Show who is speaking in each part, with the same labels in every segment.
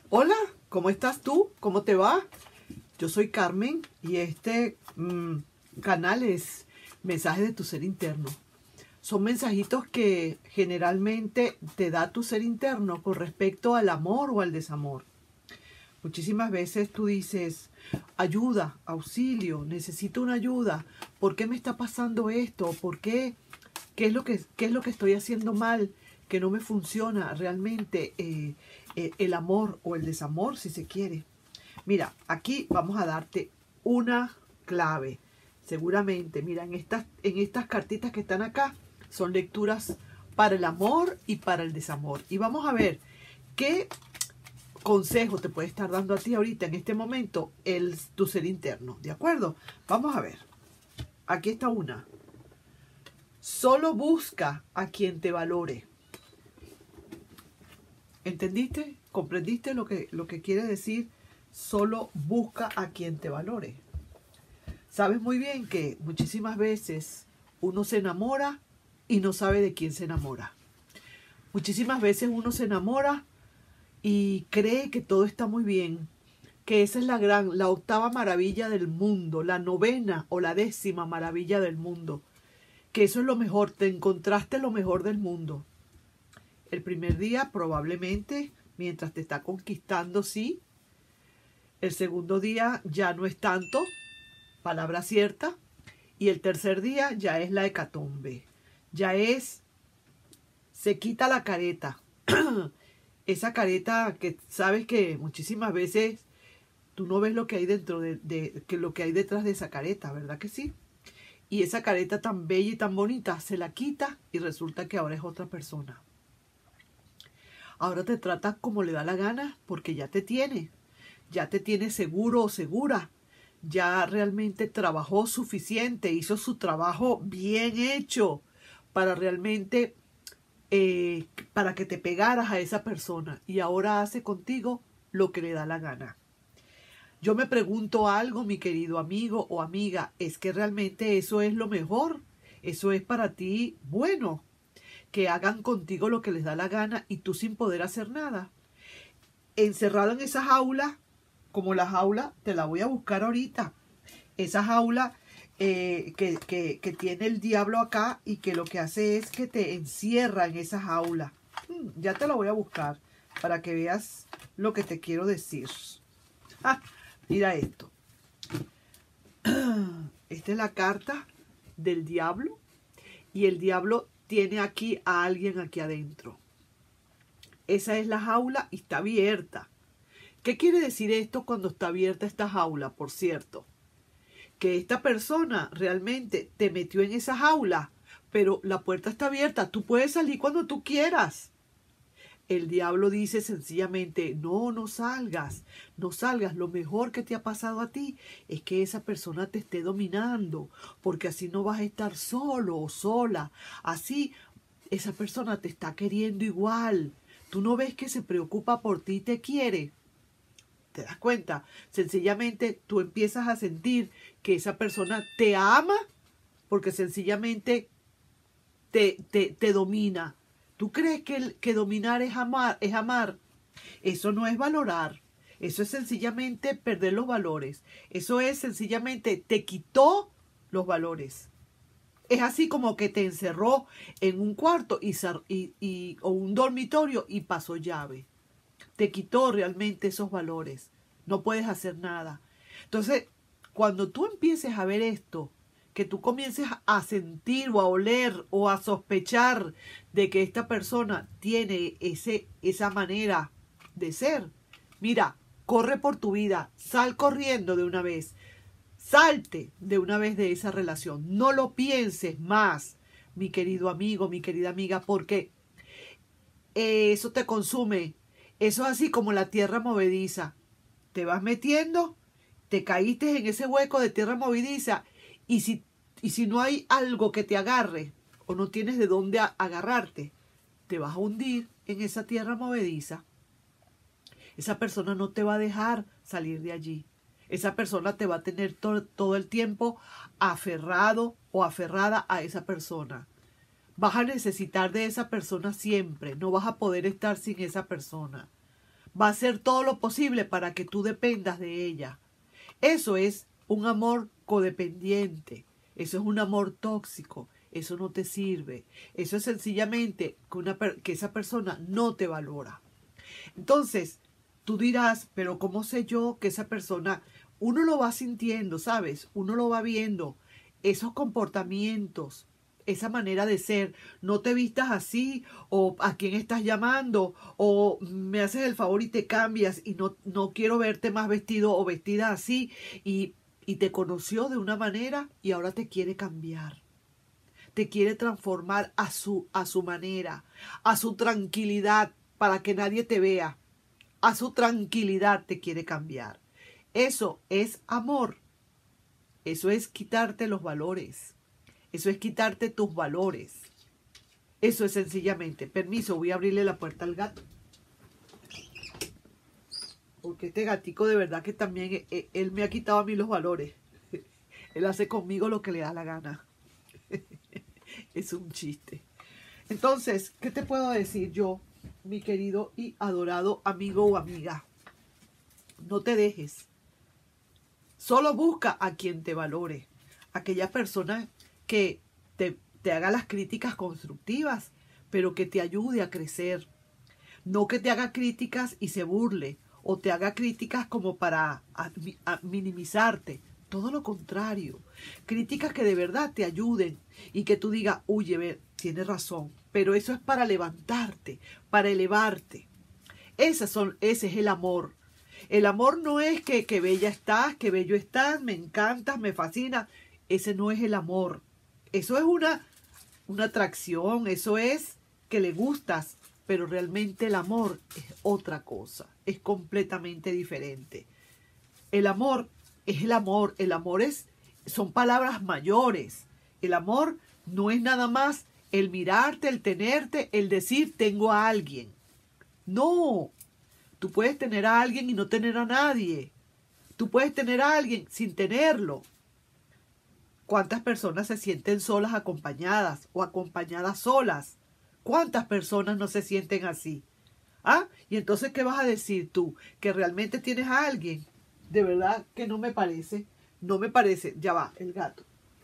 Speaker 1: Hola, ¿cómo estás tú? ¿Cómo te va? Yo soy Carmen y este canal es Mensajes de tu Ser Interno. Son mensajitos que generalmente te da tu ser interno con respecto al amor o al desamor. Muchísimas veces tú dices, ayuda, auxilio, necesito una ayuda. ¿Por qué me está pasando esto? ¿Por qué? ¿Qué es lo que estoy haciendo mal? Que no me funciona realmente el amor o el desamor, si se quiere. Mira, aquí vamos a darte una clave. Seguramente, mira, en estas cartitas que están acá, son lecturas para el amor y para el desamor. Y vamos a ver qué consejo te puede estar dando a ti ahorita, en este momento, tu ser interno. ¿De acuerdo? Vamos a ver. Aquí está una. Solo busca a quien te valore. ¿Entendiste? ¿Comprendiste lo que quiere decir? Solo busca a quien te valore. Sabes muy bien que muchísimas veces uno se enamora y no sabe de quién se enamora. Muchísimas veces uno se enamora y cree que todo está muy bien, que esa es la octava maravilla del mundo, la novena o la 10ª maravilla del mundo, que eso es lo mejor, te encontraste lo mejor del mundo. El primer día probablemente, mientras te está conquistando, sí. El segundo día ya no es tanto, palabra cierta. Y el tercer día ya es la hecatombe. Ya es, se quita la careta. Esa careta que sabes que muchísimas veces tú no ves lo que hay dentro lo que hay detrás de esa careta, ¿verdad que sí? Y esa careta tan bella y tan bonita se la quita y resulta que ahora es otra persona. Ahora te trata como le da la gana porque ya te tiene seguro o segura, ya realmente trabajó suficiente, hizo su trabajo bien hecho para realmente, para que te pegaras a esa persona y ahora hace contigo lo que le da la gana. Yo me pregunto algo, mi querido amigo o amiga, ¿es que realmente eso es lo mejor? ¿Eso es para ti bueno? Que hagan contigo lo que les da la gana y tú sin poder hacer nada. Encerrado en esa jaula, como la jaula, te la voy a buscar ahorita. Esa jaula que tiene el diablo acá y que lo que hace es que te encierra en esa jaula. Ya te la voy a buscar para que veas lo que te quiero decir. Mira esto. Esta es la carta del diablo y el diablo tiene aquí a alguien aquí adentro. Esa es la jaula y está abierta. ¿Qué quiere decir esto cuando está abierta esta jaula, por cierto? Que esta persona realmente te metió en esa jaula, pero la puerta está abierta, tú puedes salir cuando tú quieras. El diablo dice sencillamente, no, no salgas, no salgas. Lo mejor que te ha pasado a ti es que esa persona te esté dominando, porque así no vas a estar solo o sola. Así esa persona te está queriendo igual. Tú no ves que se preocupa por ti y te quiere. ¿Te das cuenta? Sencillamente tú empiezas a sentir que esa persona te ama porque sencillamente te domina. ¿Tú crees que dominar es amar? Es amar. Eso no es valorar. Eso es sencillamente perder los valores. Eso es sencillamente te quitó los valores. Es así como que te encerró en un cuarto o un dormitorio y pasó llave. Te quitó realmente esos valores. No puedes hacer nada. Entonces, cuando tú empieces a ver esto, que tú comiences a sentir o a oler o a sospechar de que esta persona tiene esa manera de ser, mira, corre por tu vida, sal corriendo de una vez, salte de una vez de esa relación. No lo pienses más, mi querido amigo, mi querida amiga, porque eso te consume. Eso es así como la tierra movediza. Te vas metiendo, te caíste en ese hueco de tierra movediza y si no hay algo que te agarre o no tienes de dónde agarrarte, te vas a hundir en esa tierra movediza. Esa persona no te va a dejar salir de allí. Esa persona te va a tener todo el tiempo aferrado o aferrada a esa persona. Vas a necesitar de esa persona siempre. No vas a poder estar sin esa persona. va a hacer todo lo posible para que tú dependas de ella. Eso es un amor codependiente. Eso es un amor tóxico. Eso no te sirve. Eso es sencillamente que esa persona no te valora. Entonces, tú dirás, pero ¿cómo sé yo que esa persona? Uno lo va sintiendo, ¿sabes? Uno lo va viendo. Esos comportamientos, esa manera de ser, no te vistas así, o a quién estás llamando, o me haces el favor y te cambias y no quiero verte más vestido o vestida así, y te conoció de una manera y ahora te quiere cambiar. Te quiere transformar a su manera, a su tranquilidad, para que nadie te vea. A su tranquilidad te quiere cambiar. Eso es amor. Eso es quitarte los valores. Eso es quitarte tus valores. Eso es sencillamente. Permiso, voy a abrirle la puerta al gato. Porque este gatico de verdad que también, él me ha quitado a mí los valores. Él hace conmigo lo que le da la gana. Es un chiste. Entonces, ¿qué te puedo decir yo, mi querido y adorado amigo o amiga? No te dejes. Solo busca a quien te valore. Aquella persona que te haga las críticas constructivas, pero que te ayude a crecer. No que te haga críticas y se burle, o te haga críticas como para minimizarte. Todo lo contrario. Críticas que de verdad te ayuden y que tú digas, oye, tienes razón. Pero eso es para levantarte, para elevarte. Ese es el amor. El amor no es que bella estás, que bello estás, me encantas, me fascina. Ese no es el amor. Eso es una atracción, eso es que le gustas. Pero realmente el amor es otra cosa, es completamente diferente. El amor es el amor. El amor son palabras mayores. El amor no es nada más el mirarte, el tenerte, el decir tengo a alguien. No, tú puedes tener a alguien y no tener a nadie. Tú puedes tener a alguien sin tenerlo. ¿Cuántas personas se sienten solas acompañadas o acompañadas solas? ¿Cuántas personas no se sienten así? ¿Ah? Y entonces, ¿qué vas a decir tú? ¿Que realmente tienes a alguien? De verdad que no me parece. No me parece. Ya va, el gato.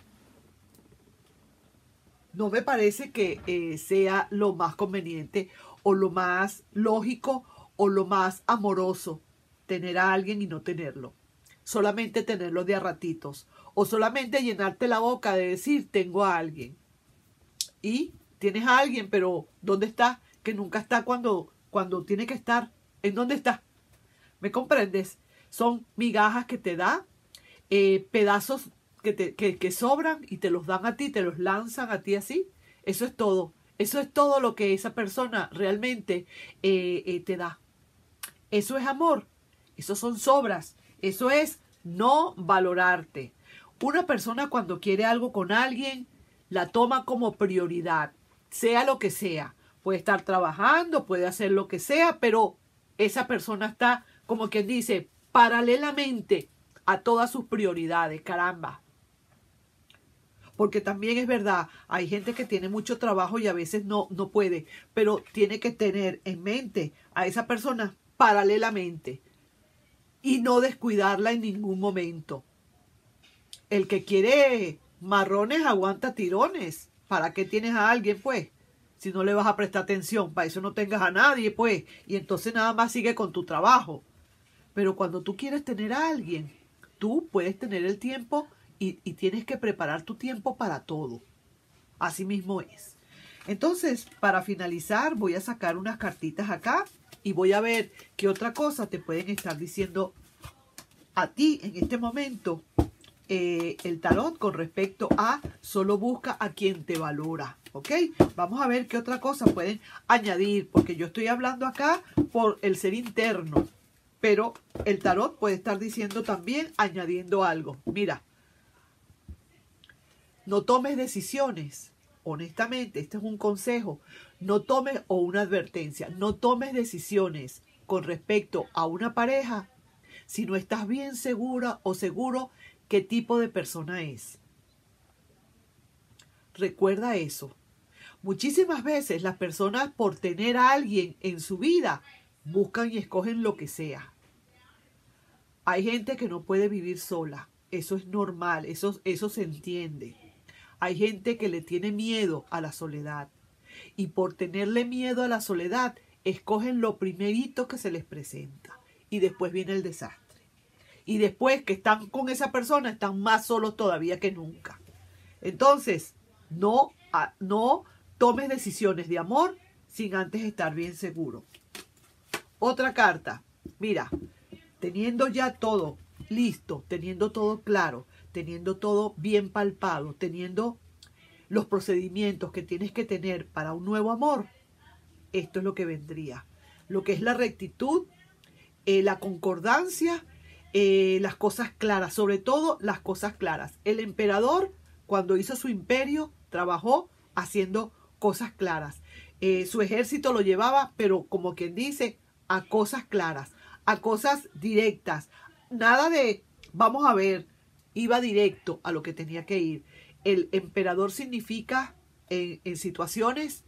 Speaker 1: No me parece que sea lo más conveniente o lo más lógico o lo más amoroso tener a alguien y no tenerlo. Solamente tenerlo de a ratitos. O solamente llenarte la boca de decir tengo a alguien. Y tienes a alguien, pero ¿dónde está? Que nunca está cuando tiene que estar. ¿En dónde está? ¿Me comprendes? Son migajas que te da, pedazos que sobran y te los dan a ti, te los lanzan a ti así. Eso es todo. Eso es todo lo que esa persona realmente te da. Eso es amor. Eso son sobras. Eso es no valorarte. Una persona cuando quiere algo con alguien, la toma como prioridad, sea lo que sea. Puede estar trabajando, puede hacer lo que sea, pero esa persona está, como quien dice, paralelamente a todas sus prioridades, caramba. Porque también es verdad, hay gente que tiene mucho trabajo y a veces no puede, pero tiene que tener en mente a esa persona paralelamente y no descuidarla en ningún momento. El que quiere marrones aguanta tirones. ¿Para qué tienes a alguien, pues? Si no le vas a prestar atención, para eso no tengas a nadie, pues. Y entonces nada más sigue con tu trabajo. Pero cuando tú quieres tener a alguien, tú puedes tener el tiempo y tienes que preparar tu tiempo para todo. Así mismo es. Entonces, para finalizar, voy a sacar unas cartitas acá y voy a ver qué otra cosa te pueden estar diciendo a ti en este momento el tarot con respecto a solo busca a quien te valora. ¿Ok? Vamos a ver qué otra cosa pueden añadir, porque yo estoy hablando acá por el ser interno, pero el tarot puede estar diciendo también, añadiendo algo. Mira, no tomes decisiones. Honestamente, este es un consejo. No tomes, o una advertencia, no tomes decisiones con respecto a una pareja si no estás bien segura o seguro qué tipo de persona es. Recuerda eso. Muchísimas veces las personas, por tener a alguien en su vida, buscan y escogen lo que sea. Hay gente que no puede vivir sola. Eso es normal, eso se entiende. Hay gente que le tiene miedo a la soledad. Y por tenerle miedo a la soledad, escogen lo primerito que se les presenta. Y después viene el desastre. Y después que están con esa persona, están más solos todavía que nunca. Entonces, no tomes decisiones de amor sin antes estar bien seguro. Otra carta. Mira, teniendo ya todo listo, teniendo todo claro, teniendo todo bien palpado, teniendo los procedimientos que tienes que tener para un nuevo amor, esto es lo que vendría. Lo que es la rectitud, la concordancia, las cosas claras, sobre todo las cosas claras. El emperador, cuando hizo su imperio, trabajó haciendo cosas claras. Su ejército lo llevaba, pero como quien dice, a cosas claras, a cosas directas. Nada de, vamos a ver, iba directo a lo que tenía que ir. El emperador significa en situaciones,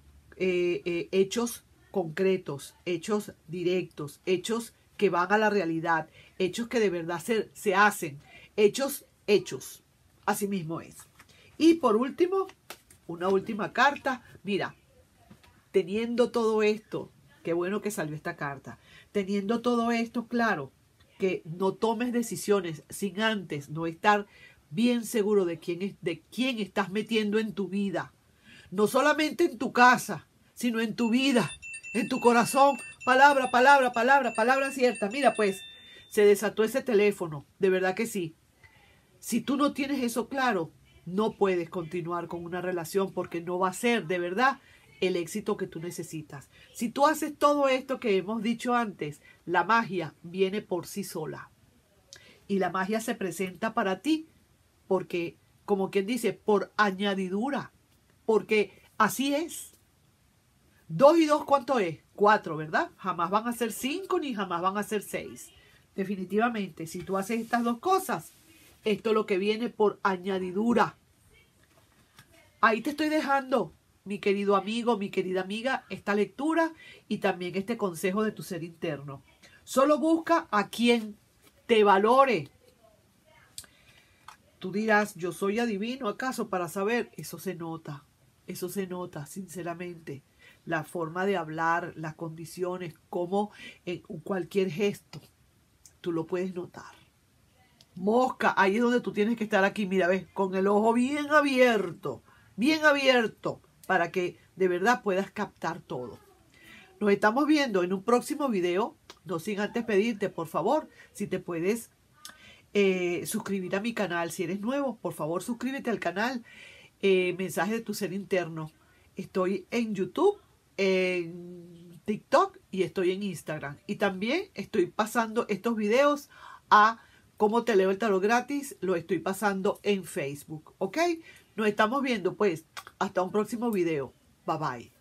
Speaker 1: hechos concretos, hechos directos, hechos que van a la realidad, hechos que de verdad se hacen, hechos. Así mismo es. Y por último, una última carta. Mira, teniendo todo esto, qué bueno que salió esta carta. Teniendo todo esto claro, que no tomes decisiones sin antes no estar bien seguro de quién estás metiendo en tu vida. No solamente en tu casa, sino en tu vida, en tu corazón. Palabra cierta. Mira, pues, se desató ese teléfono. De verdad que sí. Si tú no tienes eso claro, no puedes continuar con una relación porque no va a ser de verdad el éxito que tú necesitas. Si tú haces todo esto que hemos dicho antes, la magia viene por sí sola. Y la magia se presenta para ti porque, como quien dice, por añadidura. Porque así es. 2 y 2, ¿cuánto es? 4, ¿verdad? Jamás van a ser 5 ni jamás van a ser 6. Definitivamente, si tú haces estas dos cosas, esto es lo que viene por añadidura. Ahí te estoy dejando, mi querido amigo, mi querida amiga, esta lectura y también este consejo de tu ser interno. Solo busca a quien te valore. Tú dirás, ¿yo soy adivino acaso para saber? Eso se nota, sinceramente. La forma de hablar, las condiciones, como en cualquier gesto, tú lo puedes notar. Mosca, ahí es donde tú tienes que estar aquí, mira, ves, con el ojo bien abierto, para que de verdad puedas captar todo. Nos estamos viendo en un próximo video, no sin antes pedirte, por favor, si te puedes suscribir a mi canal. Si eres nuevo, por favor, suscríbete al canal Mensaje de tu Ser Interno. Estoy en YouTube, en TikTok y estoy en Instagram. Y también estoy pasando estos videos a Cómo te leo el tarot gratis, lo estoy pasando en Facebook, ¿ok? Nos estamos viendo, pues, hasta un próximo video. Bye, bye.